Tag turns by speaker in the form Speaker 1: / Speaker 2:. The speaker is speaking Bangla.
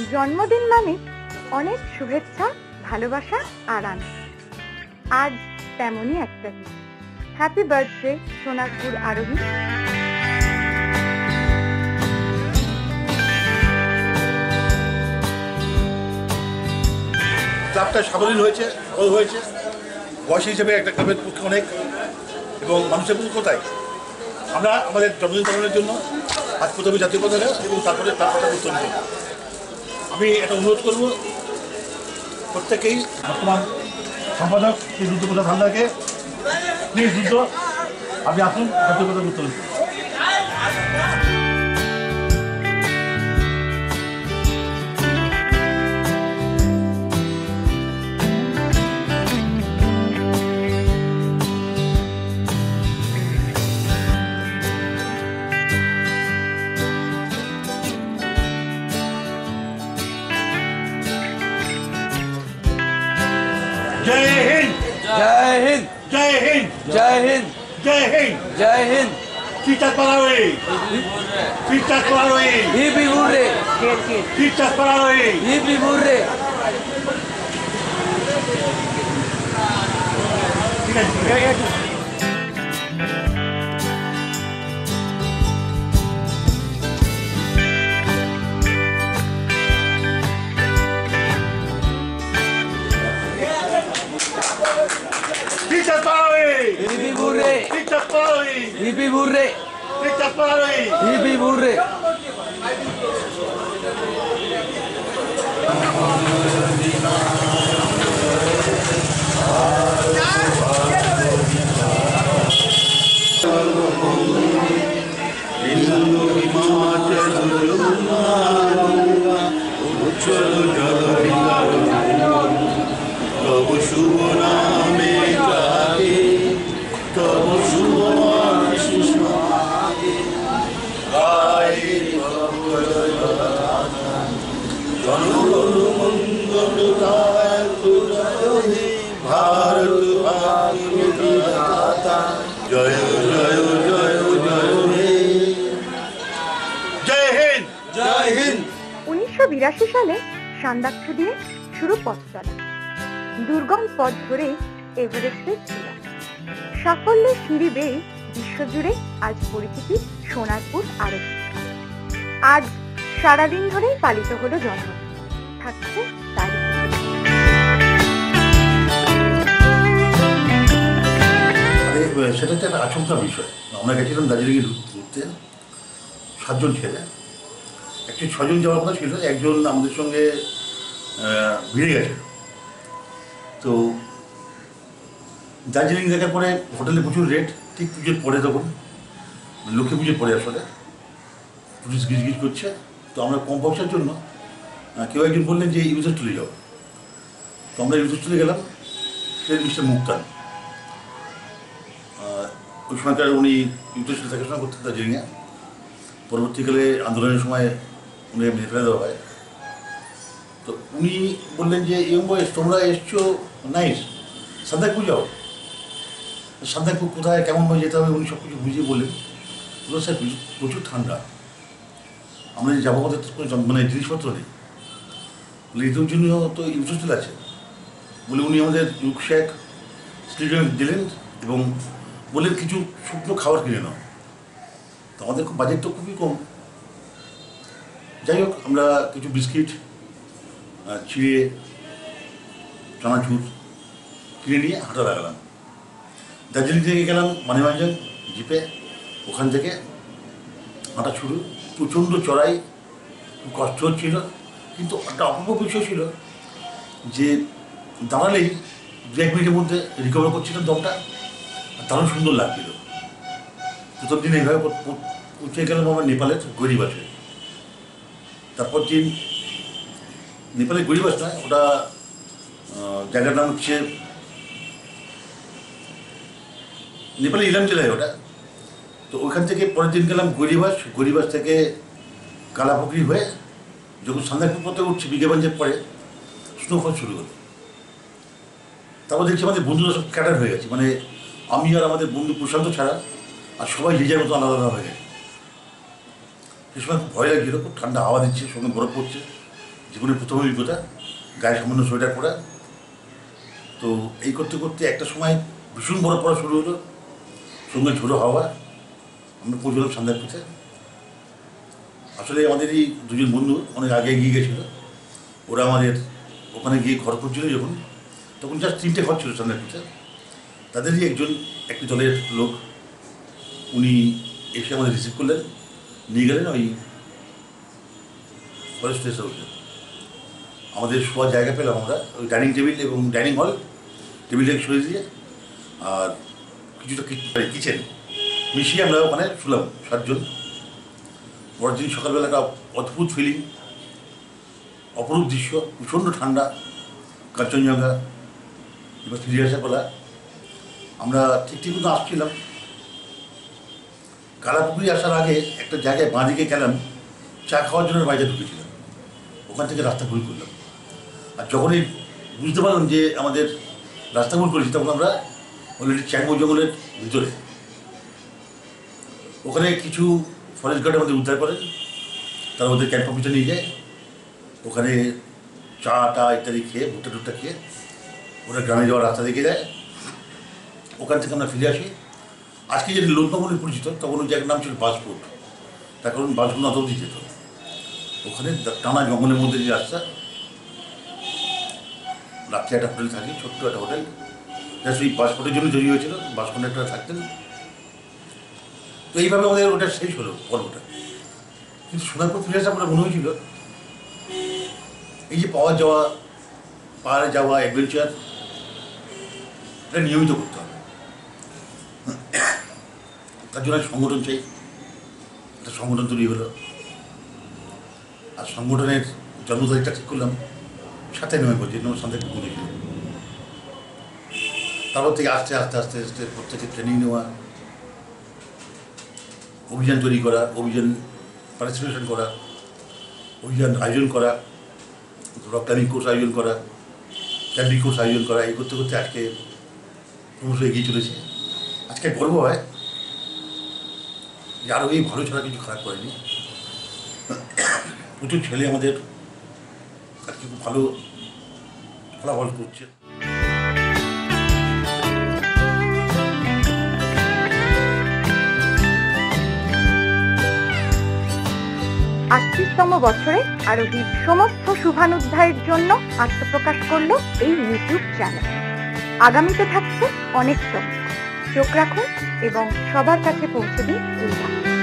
Speaker 1: জন্মদিন মানে অনেক শুভেচ্ছা, ভালোবাসা আর আনন্দ। আজ তেমনই একটা দিন। হ্যাপি বার্থডে সোনারপুর আরোহী।
Speaker 2: ক্লাবটা সাবলীল হয়েছে, বড় হয়েছে, বয়স হিসেবে একটা ক্লাবের পক্ষে অনেক, এবং মানুষের কোথায় আমরা আমাদের জন্মদিন পালনের জন্য আজ প্রথমে জাতীয় পতাকা এবং তারপরে তার পতাকা উত্তোলন করব। আমি একটা অনুরোধ করব প্রত্যেকেই, বর্তমান সম্পাদক শ্রী রুদ্রপ্রসাদ হালদারকে, প্লিজ রুদ্র আপনি আসুন জাতীয় পতাকা উত্তোলন করুন। जय हिंद,
Speaker 3: जय हिंद,
Speaker 2: जय हिंद,
Speaker 3: जय हिंद,
Speaker 2: जय हिंद,
Speaker 3: जय Hind.
Speaker 2: Fichas para hoy, fichas para hoy,
Speaker 3: Hippie hooray,
Speaker 2: fichas para hoy.
Speaker 3: hippie hooray.
Speaker 2: ঠিক আছে। Fichas para hoy,
Speaker 3: Hippie hooray,
Speaker 2: fichas para hoy,
Speaker 3: hippie hooray,
Speaker 2: fichas para hoy.
Speaker 3: hippie hooray.
Speaker 2: জয় জয় জয় জয় জয় হিন্দ,
Speaker 3: जय हिंद।
Speaker 1: 1982 সালে সান্দাকছু দিয়ে শুরু পথ চলা। দুর্গম পথ ধরে এভারেস্টের চূড়া, সাফল্যের সিঁড়ি বেয়ে বিশ্বজুড়ে আজ পরিচিতি সোনারপুর আরোহী। আজ সারাদিন ধরেই পালিত হলো জন্মদিন, থাকছে তার
Speaker 2: সেটা হচ্ছে একটা আচমকা বিষয়। আমরা গেছিলাম দার্জিলিংয়ে ঘুরতে, 7 জন ছেলে, অ্যাকচুয়ালি 6 জন যাওয়ার কথা ছিল, একজন আমাদের সঙ্গে ভিড়ে গেছে। তো দার্জিলিং দেখার পরে হোটেলে প্রচুর রেট, ঠিক পুজোর পরে, তখন লক্ষ্মী পুজোর পরে আসলে পুলিশ গিজগিজ করছে। তো আমরা কম পয়সার জন্য কেউ একজন বললেন যে ইউজার চলে যাও। তো আমরা ইউজার চলে গেলাম। সে মিস্টার মুক্তান, ওই সময়কার উনি ইউটিউব দেখাশোনা করতেন দার্জিলিংয়ে। পরবর্তীকালে আন্দোলনের সময় উনি এমনি ফেলে দেওয়া হয়। তো উনি বললেন যে ইয়ং বয়স, তোমরা এসছো নাইস, সান্দাকপু যাও। সান্দাকপু কোথায়, কেমনভাবে যেতে হবে উনি সব কিছু বুঝিয়ে বললেন। বললো স্যার প্রচুর ঠান্ডা, আমরা যে যাবো আমাদের কোনো মানে জিনিসপত্র নেই। বলে এদের জন্য তো ইউটিউব আছে বলে উনি আমাদের রুকশ্যাক স্লিডিং দিলেন এবং বললেন কিছু শুকনো খাবার কিনে নাও। তো আমাদের খুব বাজেট তো খুবই কম। যাই হোক, আমরা কিছু বিস্কিট, চিড়ে, চানাচুর কিনে নিয়ে হাঁটা লাগালাম। দার্জিলিং থেকে গেলাম মানিমাঞ্জন জিপে, ওখান থেকে হাঁটা শুরু। প্রচণ্ড চড়াই, খুব কষ্ট হচ্ছিল, কিন্তু একটা অপূর্ব বিষয় ছিল যে দাঁড়ালেই 1 মিনিটের মধ্যে রিকভার করছিলাম দমটা, দারুণ সুন্দর লাগছিল। প্রথম দিন এইভাবে পৌঁছে গেলাম আমরা নেপালের গরিবাসে। তারপর দিন নেপালের গরিবাস নয়, ওটা জায়গার নাম হচ্ছে নেপালের ইলাম জেলায় ওটা। তো ওইখান থেকে পরের দিন গেলাম গরিবাস। গরিবাস থেকে কালাপুকুরি হয়ে যখন সান্দাকপু পথে উঠছি বিকেবাঞ্জের পরে স্নোফল শুরু হলো। তারপর দেখছি আমাদের বন্ধুরা সব ক্যাটার হয়ে গেছে, মানে আমি আর আমাদের বন্ধু প্রশান্ত ছাড়া আর সবাই যে যার মতো আলাদা আলাদা হয়ে গেছে। সে সময় খুব ভয় লাগছিল, খুব ঠান্ডা হাওয়া দিচ্ছে, সঙ্গে বরফ পড়ছে। জীবনের প্রথম অভিজ্ঞতা, গায়ে সামান্য সোয়েটার পরা। তো এই করতে করতে একটা সময় ভীষণ বড় পড়া শুরু হলো, সঙ্গে ঝোড়ো হাওয়া। আমরা পৌঁছলাম সান্দাকপুরে। আসলে আমাদের এই দুজন বন্ধু অনেক আগে এগিয়ে গেছিলো। ওরা আমাদের ওখানে গিয়ে ঘর করছিল যখন, তখন জাস্ট 3টে ঘর ছিল সান্দাকপুরে। তাদেরই একটি দলের লোক, উনি এসে আমাদের রিসিভ করলেন, নিয়ে গেলেন ওই ফরেস্ট রেস্ট হাউসে। আমাদের শোয়ার জায়গা পেলাম আমরা, ওই ডাইনিং টেবিল এবং ডাইনিং হল, টেবিলটাকে সরিয়ে দিয়ে আর কিছুটা কিচেন মিশিয়ে আমরা ওখানে শুলাম 7 জন। পরের দিন সকালবেলা একটা অদ্ভুত ফিলিং, অপরূপ দৃশ্য, প্রচণ্ড ঠান্ডা, কাঞ্চনজঙ্ঘা। এবার ফিরে আসার বেলা আমরা ঠিক মতো আসছিলাম, কালাপুকুরি আসার আগে একটা জায়গায় বাঁদিকে গেলাম, চা খাওয়ার জন্য বাইরে ঢুকেছিলাম। ওখান থেকে রাস্তা ভুল করলাম। আর যখনই বুঝতে পারলাম যে আমাদের রাস্তা ভুল করেছি, তখন আমরা অলরেডি চ্যাংমো জঙ্গলের ভিতরে। ওখানে কিছু ফরেস্ট গার্ড আমাদের উদ্ধার করেন, তারা ওদের ক্যাম্প অফিসে নিয়ে যায়। ওখানে চা টা ইত্যাদি খেয়ে, ভুট্টা টুট্টা খেয়ে ওরা গ্রামে যাওয়ার রাস্তা দেখে যায়। ওখান থেকে আমরা ফিরে আসি। আজকে যেটা লোকনা বলে পরিচিত, তখন ওই জায়গার নাম ছিল বাসপুর, তার কারণ বাসপুর না অবধি যেত। ওখানে টানা জঙ্গলের মধ্যে যে রাস্তা, রাত্রে একটা হোটেল থাকে, ছোট্ট একটা হোটেল, যা সেই বাসপোর্টের জন্য তৈরি হয়েছিল। বাস কন্ডাক্টর থাকতেন। তো এইভাবে আমাদের ওটা শেষ হলো পর্বটা। কিন্তু শোনার পর ফিরে আসা আমরা মনে হয়েছিল এই যে পাহাড়ে যাওয়া অ্যাডভেঞ্চার, এটা নিয়মিত করতে হবে। তার জন্য সংগঠন চাই। একটা সংগঠন তৈরি হলো, আর সংগঠনের জন্ম তারিখটা ঠিক করলাম 7 নভেম্বর, যে নম্বর সান্দাকপুর করেছিল। তারপর থেকে আস্তে আস্তে প্রত্যেকে ট্রেনিং নেওয়া, অভিযান তৈরি করা, অভিযান পার্টিসিপেশন করা, অভিযান আয়োজন করা, রক ক্লাইম্বিং কোর্স আয়োজন করা, ক্যাম্পিং কোর্স আয়োজন করা, এই করতে করতে আজকে ক্রমশ এগিয়ে চলেছে। আজকে গর্ব হয় যে আরও এই ভালো ছাড়া কিছু খারাপ করেনি। প্রচুর ছেলে আমাদের আজকে খুব ভালো ফলাফল করছে।
Speaker 1: 38তম বছরে আরোহীর সমস্ত শুভানুধ্যায়ের জন্য আত্মপ্রকাশ করলো এই ইউটিউব চ্যানেল। আগামীতে থাকছে অনেক চমক। চোখ রাখুন এবং সবার কাছে পৌঁছে দিন এই বার্তা।